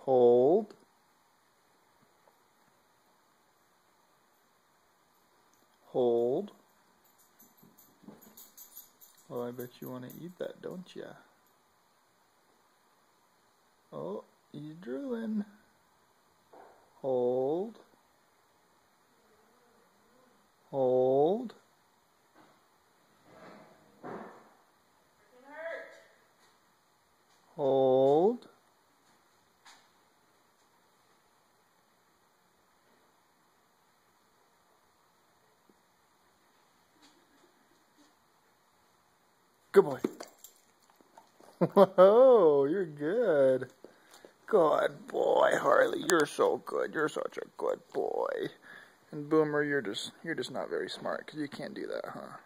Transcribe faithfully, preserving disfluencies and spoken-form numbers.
Hold. Hold. Well, I bet you want to eat that, don't ya? Oh, he's drooling. Hold. Hold. Hold. Good boy. Whoa, you're good. Good boy, Harley. You're so good. You're such a good boy. And Boomer, you're just you're just not very smart because you can't do that, huh?